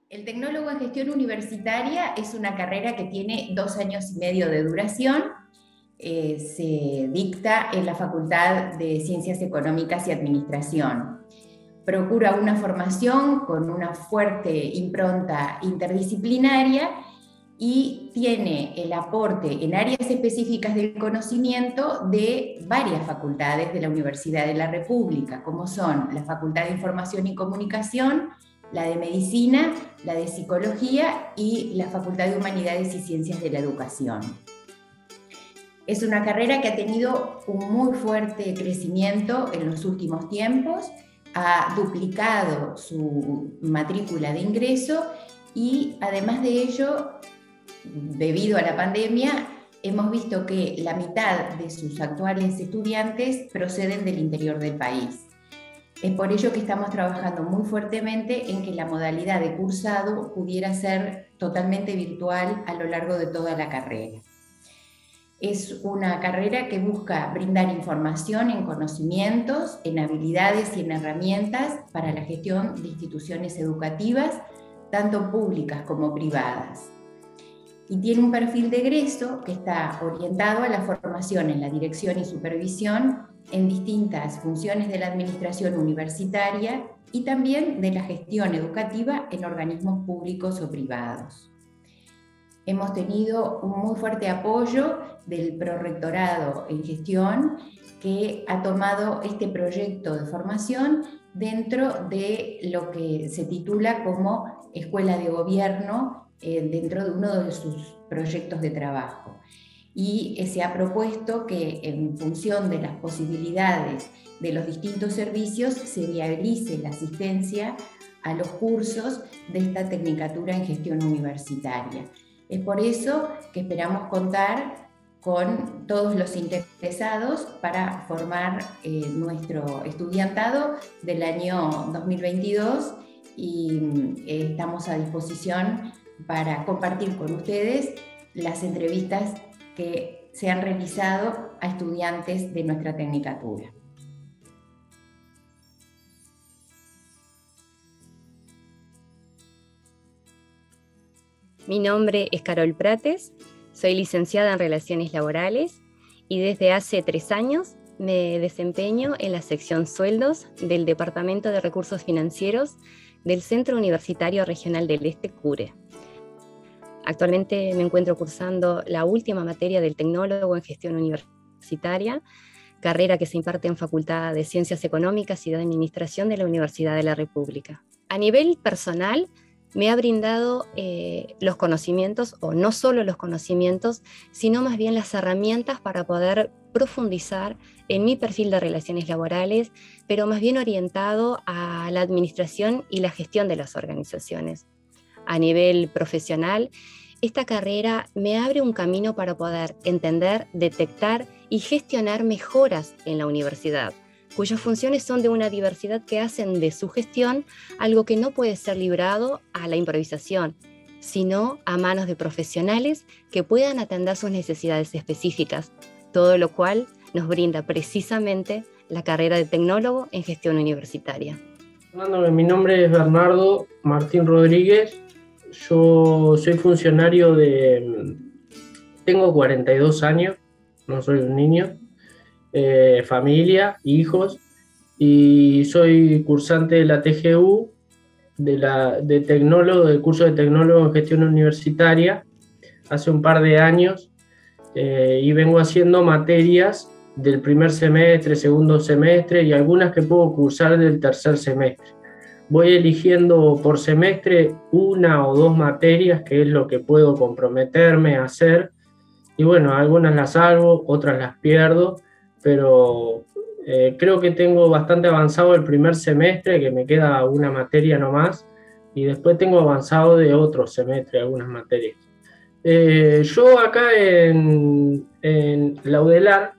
El tecnólogo en gestión universitaria es una carrera que tiene 2 años y medio de duración. Se dicta en la Facultad de Ciencias Económicas y Administración. Procura una formación con una fuerte impronta interdisciplinaria y tiene el aporte en áreas específicas del conocimiento de varias facultades de la Universidad de la República, como son la Facultad de Información y Comunicación, la de Medicina, la de Psicología y la Facultad de Humanidades y Ciencias de la Educación. Es una carrera que ha tenido un muy fuerte crecimiento en los últimos tiempos, ha duplicado su matrícula de ingreso y además de ello, debido a la pandemia, hemos visto que la mitad de sus actuales estudiantes proceden del interior del país. Es por ello que estamos trabajando muy fuertemente en que la modalidad de cursado pudiera ser totalmente virtual a lo largo de toda la carrera. Es una carrera que busca brindar información en conocimientos, en habilidades y en herramientas para la gestión de instituciones educativas, tanto públicas como privadas. Y tiene un perfil de egreso que está orientado a la formación en la dirección y supervisión en distintas funciones de la administración universitaria y también de la gestión educativa en organismos públicos o privados. Hemos tenido un muy fuerte apoyo del Prorrectorado en Gestión, que ha tomado este proyecto de formación dentro de lo que se titula como Escuela de Gobierno, dentro de uno de sus proyectos de trabajo. Y se ha propuesto que en función de las posibilidades de los distintos servicios se viabilice la asistencia a los cursos de esta Tecnicatura en Gestión Universitaria. Es por eso que esperamos contar con todos los interesados para formar nuestro estudiantado del año 2022 y estamos a disposición para compartir con ustedes las entrevistas que se han realizado a estudiantes de nuestra Tecnicatura. Mi nombre es Carol Prates, soy licenciada en Relaciones Laborales y desde hace 3 años me desempeño en la sección Sueldos del Departamento de Recursos Financieros del Centro Universitario Regional del Este, CURE. Actualmente me encuentro cursando la última materia del Tecnólogo en Gestión Universitaria, carrera que se imparte en Facultad de Ciencias Económicas y de Administración de la Universidad de la República. A nivel personal, me ha brindado los conocimientos, o no solo los conocimientos, sino más bien las herramientas para poder profundizar en mi perfil de relaciones laborales, pero más bien orientado a la administración y la gestión de las organizaciones. A nivel profesional, esta carrera me abre un camino para poder entender, detectar y gestionar mejoras en la universidad, cuyas funciones son de una diversidad que hacen de su gestión algo que no puede ser librado a la improvisación, sino a manos de profesionales que puedan atender sus necesidades específicas, todo lo cual nos brinda precisamente la carrera de Tecnólogo en Gestión Universitaria. Mi nombre es Bernardo Martín Rodríguez, yo soy funcionario tengo 42 años, no soy un niño, familia, hijos, y soy cursante de la TGU, de tecnólogo, del curso de Tecnólogo en Gestión Universitaria, hace un par de años, y vengo haciendo materias del primer semestre, segundo semestre y algunas que puedo cursar del tercer semestre. Voy eligiendo por semestre 1 o 2 materias, que es lo que puedo comprometerme a hacer, y bueno, algunas las salvo, otras las pierdo, pero creo que tengo bastante avanzado el primer semestre, que me queda una materia nomás, y después tengo avanzado de otro semestre algunas materias. Yo acá en la UDELAR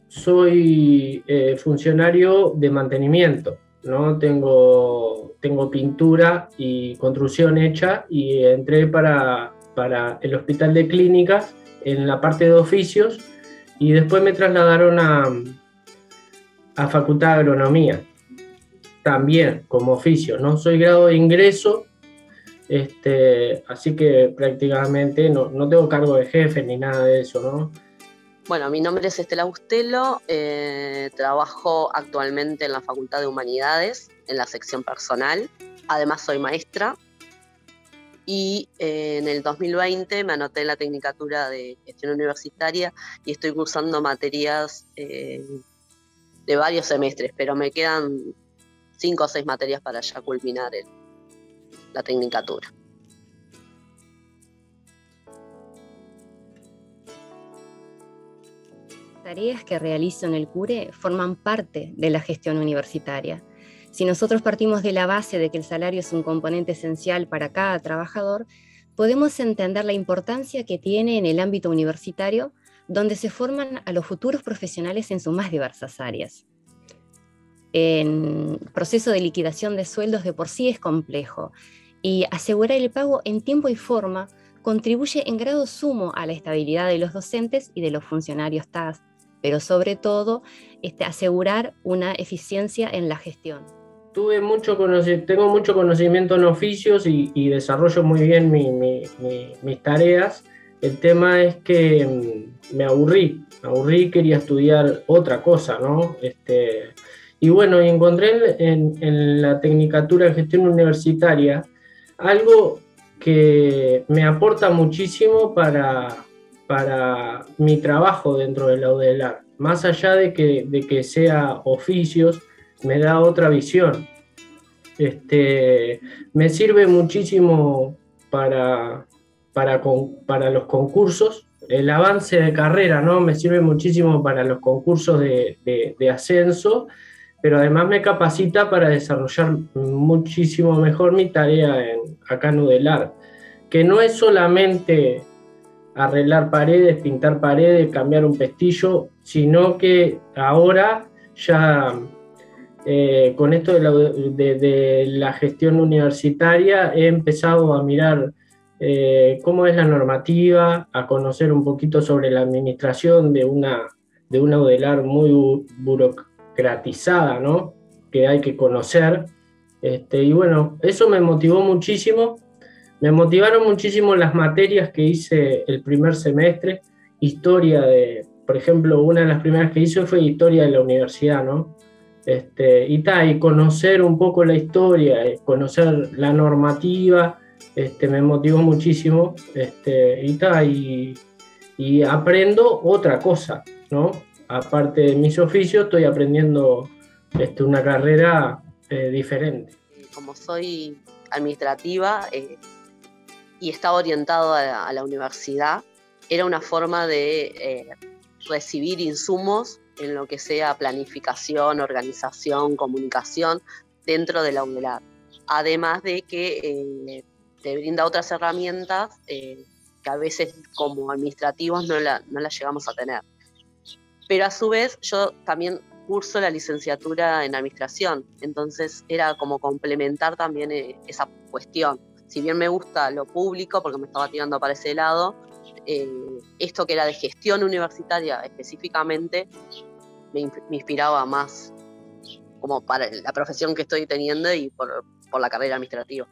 soy funcionario de mantenimiento, ¿no? Tengo pintura y construcción hecha y entré para el Hospital de Clínicas en la parte de oficios y después me trasladaron a Facultad de Agronomía, también como oficio, ¿no? Soy grado de ingreso Así que prácticamente no tengo cargo de jefe ni nada de eso, ¿no? Bueno, mi nombre es Estela Bustelo, trabajo actualmente en la Facultad de Humanidades, en la sección personal, además soy maestra y en el 2020 me anoté en la Tecnicatura de Gestión Universitaria y estoy cursando materias de varios semestres, pero me quedan 5 o 6 materias para ya culminar la Tecnicatura. Tareas que realizo en el CURE forman parte de la gestión universitaria. Si nosotros partimos de la base de que el salario es un componente esencial para cada trabajador, podemos entender la importancia que tiene en el ámbito universitario, donde se forman a los futuros profesionales en sus más diversas áreas. El proceso de liquidación de sueldos de por sí es complejo, y asegurar el pago en tiempo y forma contribuye en grado sumo a la estabilidad de los docentes y de los funcionarios TAS, pero sobre todo asegurar una eficiencia en la gestión. Tengo mucho conocimiento en oficios y desarrollo muy bien mis tareas. El tema es que me aburrí, quería estudiar otra cosa, ¿no? Y bueno, encontré en la Tecnicatura de Gestión Universitaria algo que me aporta muchísimo para mi trabajo dentro de la UDELAR. Más allá de que sea oficios, me da otra visión. Me sirve muchísimo para los concursos. El avance de carrera, ¿no? Me sirve muchísimo para los concursos de ascenso, pero además me capacita para desarrollar muchísimo mejor mi tarea acá en UDELAR, que no es solamente arreglar paredes, pintar paredes, cambiar un pestillo, sino que ahora ya con esto de la gestión universitaria he empezado a mirar cómo es la normativa, a conocer un poquito sobre la administración de una UDELAR muy burocratizada, ¿no? Que hay que conocer. Y bueno, eso me motivó muchísimo. Me motivaron muchísimo las materias que hice el primer semestre. Por ejemplo, una de las primeras que hice fue historia de la universidad, ¿no? Y conocer un poco la historia, conocer la normativa, me motivó muchísimo, y aprendo otra cosa, ¿no? Aparte de mis oficios, estoy aprendiendo una carrera diferente. Como soy administrativa y estaba orientado a la universidad, era una forma de recibir insumos en lo que sea planificación, organización, comunicación dentro de la UDELAR. Además de que te brinda otras herramientas que a veces como administrativos no las llegamos a tener. Pero a su vez yo también curso la licenciatura en administración, entonces era como complementar también esa cuestión. Si bien me gusta lo público, porque me estaba tirando para ese lado, esto que era de gestión universitaria específicamente me inspiraba más como para la profesión que estoy teniendo y por la carrera administrativa.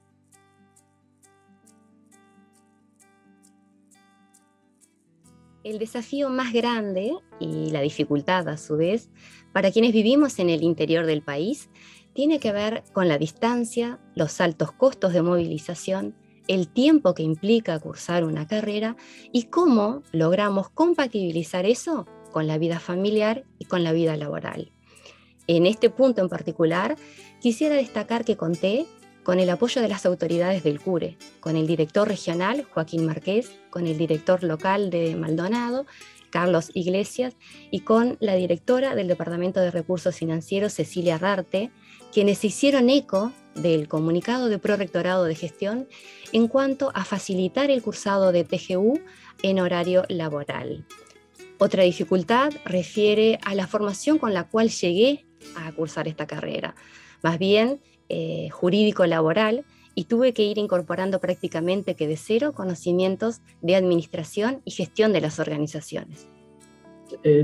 El desafío más grande y la dificultad a su vez para quienes vivimos en el interior del país tiene que ver con la distancia, los altos costos de movilización, el tiempo que implica cursar una carrera y cómo logramos compatibilizar eso con la vida familiar y con la vida laboral. En este punto en particular, quisiera destacar que conté con el apoyo de las autoridades del CURE, con el director regional, Joaquín Márquez, con el director local de Maldonado, Carlos Iglesias, y con la directora del Departamento de Recursos Financieros, Cecilia Rarte, quienes se hicieron eco del comunicado de Prorectorado de Gestión en cuanto a facilitar el cursado de PGU en horario laboral. Otra dificultad refiere a la formación con la cual llegué a cursar esta carrera, más bien jurídico-laboral, y tuve que ir incorporando prácticamente que de cero conocimientos de administración y gestión de las organizaciones.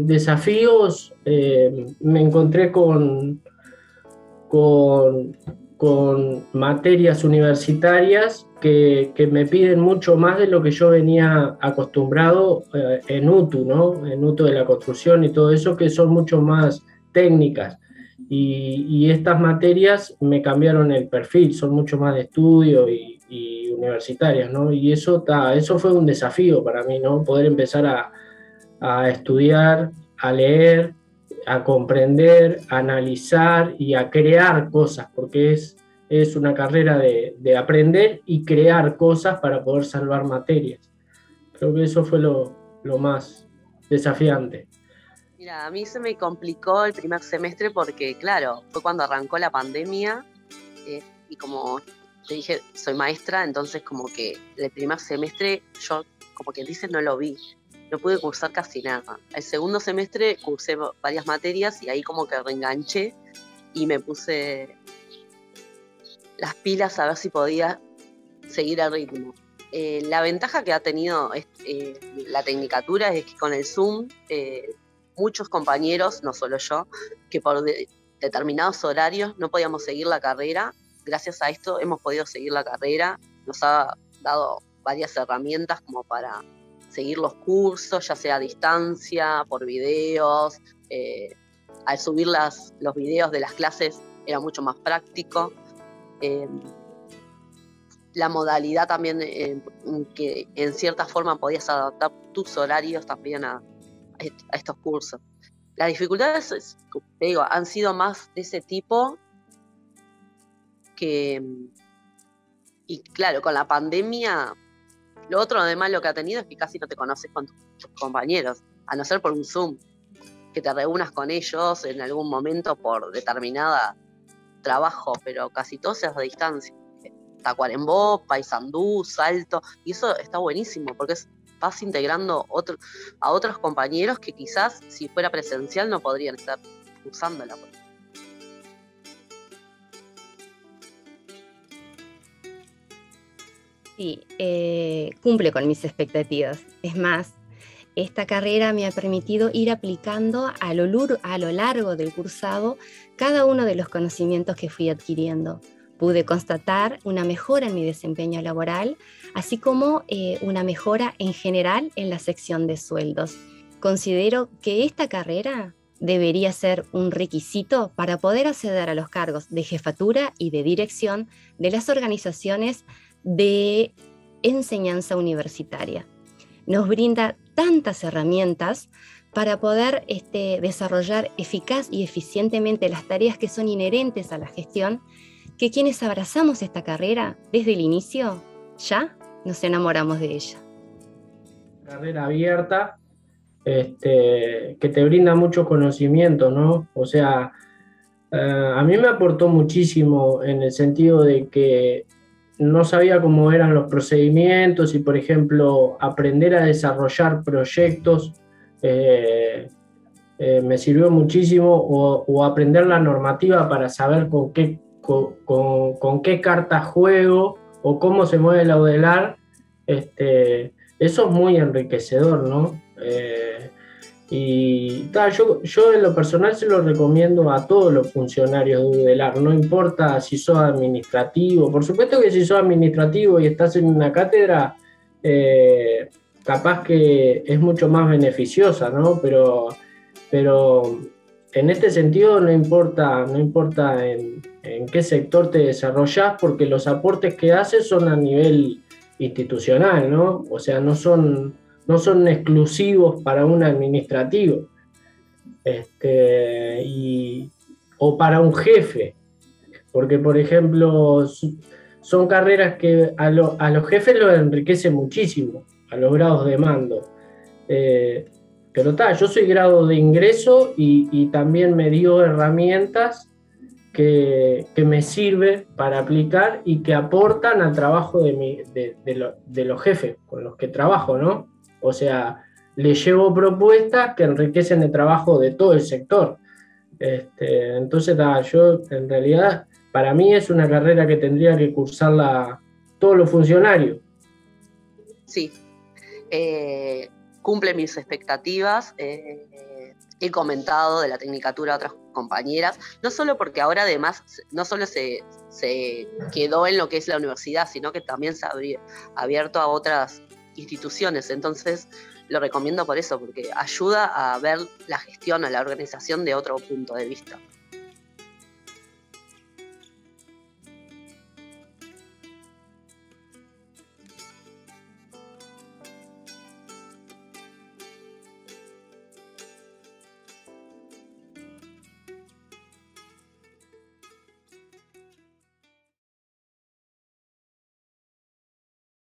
Desafíos, me encontré con con materias universitarias que me piden mucho más de lo que yo venía acostumbrado en UTU, ¿no? En UTU de la construcción y todo eso, que son mucho más técnicas. Y estas materias me cambiaron el perfil, son mucho más de estudio y universitarias, ¿no? Y eso fue un desafío para mí, ¿no? Poder empezar a estudiar, a leer, a comprender, a analizar y a crear cosas, porque es una carrera de aprender y crear cosas para poder salvar materias. Creo que eso fue lo más desafiante. Mira, a mí se me complicó el primer semestre porque, claro, fue cuando arrancó la pandemia y como te dije, soy maestra, entonces como que el primer semestre yo, como que dice, no lo vi. No pude cursar casi nada. El segundo semestre cursé varias materias y ahí como que reenganché y me puse las pilas a ver si podía seguir el ritmo. La ventaja que ha tenido la tecnicatura es que con el Zoom muchos compañeros, no solo yo, que por determinados horarios no podíamos seguir la carrera. Gracias a esto hemos podido seguir la carrera. Nos ha dado varias herramientas como para seguir los cursos, ya sea a distancia, por videos. Al subir los videos de las clases era mucho más práctico. La modalidad también, que en cierta forma podías adaptar tus horarios también a estos cursos. Las dificultades, te digo, han sido más de ese tipo y claro, con la pandemia, lo otro además lo que ha tenido es que casi no te conoces con tus compañeros, a no ser por un Zoom, que te reúnas con ellos en algún momento por determinada trabajo, pero casi todo es a distancia. Tacuarembó, Paysandú, Salto, y eso está buenísimo porque vas integrando a otros compañeros que quizás si fuera presencial no podrían estar usándola. Sí, cumple con mis expectativas. Es más, esta carrera me ha permitido ir aplicando a lo largo del cursado cada uno de los conocimientos que fui adquiriendo. Pude constatar una mejora en mi desempeño laboral, así como una mejora en general en la sección de sueldos. Considero que esta carrera debería ser un requisito para poder acceder a los cargos de jefatura y de dirección de las organizaciones de enseñanza universitaria. Nos brinda tantas herramientas para poder desarrollar eficaz y eficientemente las tareas que son inherentes a la gestión, que quienes abrazamos esta carrera desde el inicio, ya nos enamoramos de ella. Carrera abierta, que te brinda mucho conocimiento, ¿no? O sea, a mí me aportó muchísimo en el sentido de que no sabía cómo eran los procedimientos y, por ejemplo, aprender a desarrollar proyectos me sirvió muchísimo, o aprender la normativa para saber con qué carta juego o cómo se mueve el audelar. Eso es muy enriquecedor, ¿no? Yo en lo personal se lo recomiendo a todos los funcionarios de UDELAR, no importa si sos administrativo. Por supuesto que si sos administrativo y estás en una cátedra, capaz que es mucho más beneficiosa, ¿no? Pero en este sentido no importa en qué sector te desarrollás, porque los aportes que haces son a nivel institucional, ¿no? O sea, no son exclusivos para un administrativo o para un jefe, porque, por ejemplo, son carreras que a los jefes los enriquece muchísimo, a los grados de mando. Pero yo soy grado de ingreso y también me dio herramientas que me sirven para aplicar y que aportan al trabajo de los jefes con los que trabajo, ¿no? O sea, les llevo propuestas que enriquecen el trabajo de todo el sector. Entonces, yo en realidad, para mí es una carrera que tendría que cursarla todos los funcionarios. Sí, cumple mis expectativas. he comentado de la Tecnicatura a otras compañeras, no solo porque ahora además no solo se quedó en lo que es la universidad, sino que también se ha abierto a otras instituciones. Entonces lo recomiendo por eso, porque ayuda a ver la gestión, a la organización de otro punto de vista.